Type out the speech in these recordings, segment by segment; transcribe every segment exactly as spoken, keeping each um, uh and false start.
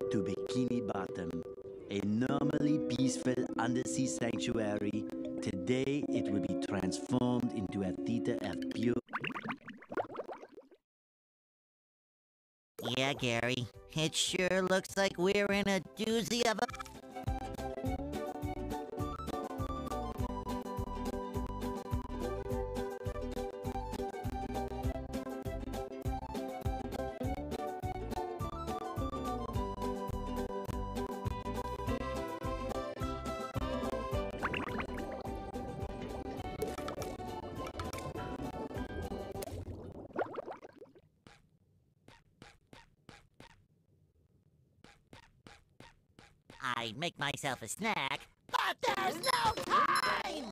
to Bikini Bottom, a normally peaceful undersea sanctuary. Today it will be transformed into a theater of pure... Yeah, Gary, it sure looks like we're in a doozy of a... I'd make myself a snack, but there's no time!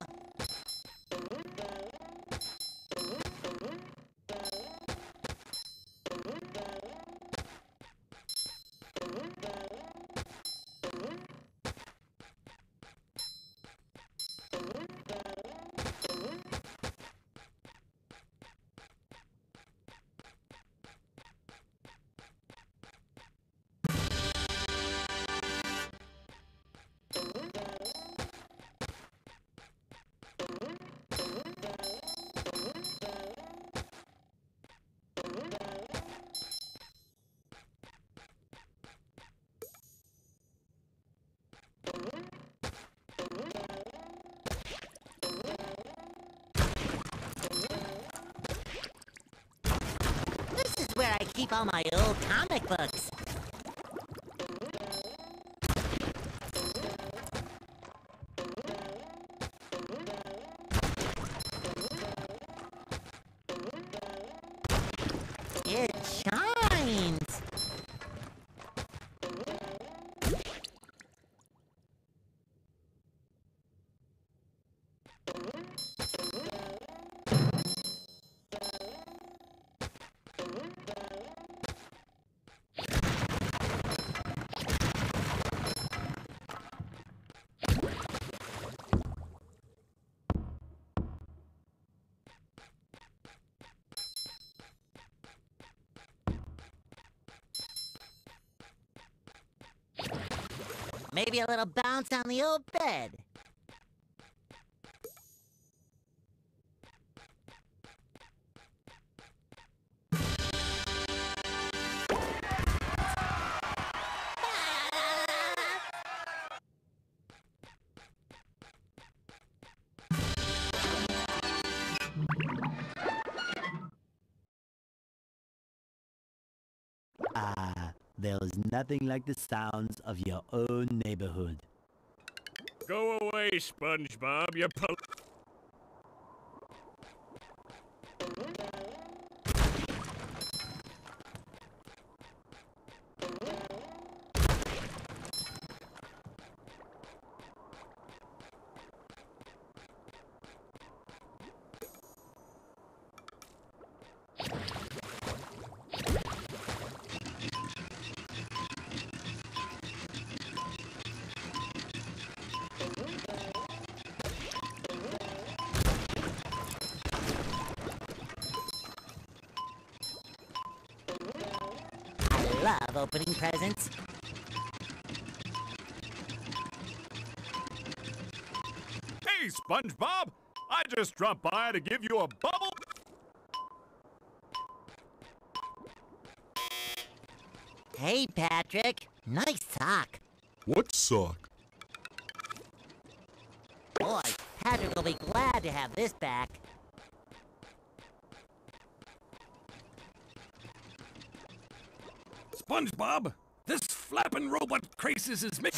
This is where I keep all my old comic books. It shines! Maybe a little bounce on the old bed. Ah, there is nothing like the sounds of your own neighborhood. Go away, SpongeBob, you pol- I love opening presents. Hey, SpongeBob! I just dropped by to give you a bubble. Hey, Patrick. Nice sock. What sock? Boy, Patrick will be glad to have this back. SpongeBob, this flapping robot crisis is me.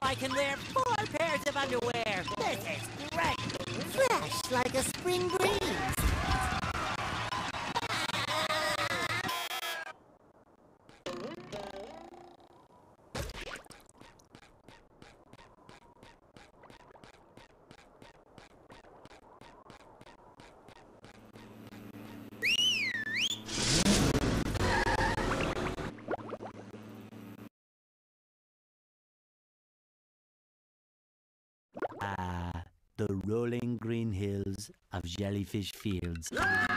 I can wear four pairs of underwear. This is great. Fresh like a spring breeze. Ah, the rolling green hills of Jellyfish Fields.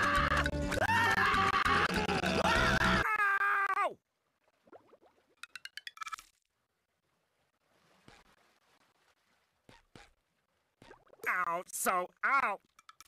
Ow, so out.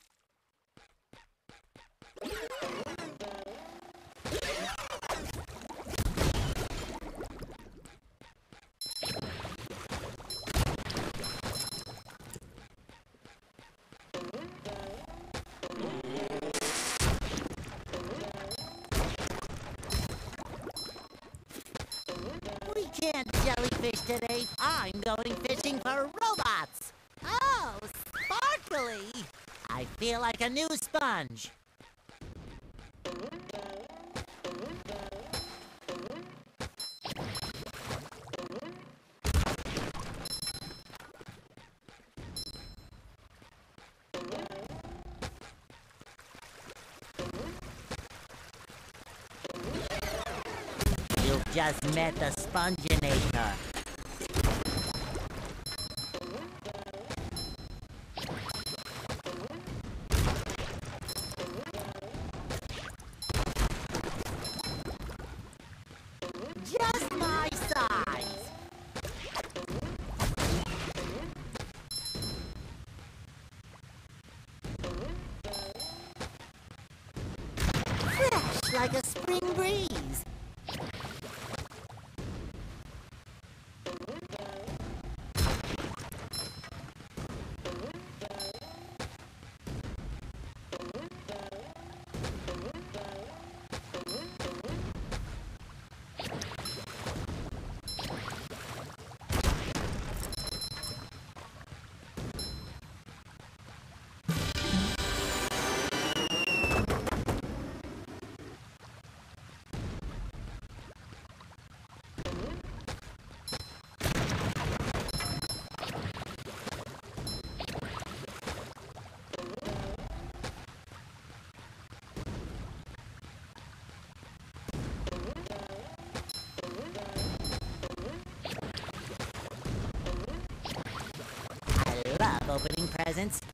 We can't jellyfish today. I'm going fishing for robots. Oh, sparkly. I feel like a new sponge. You've just met the Sponginator. Just my size. Fresh like a spring breeze. I love opening presents.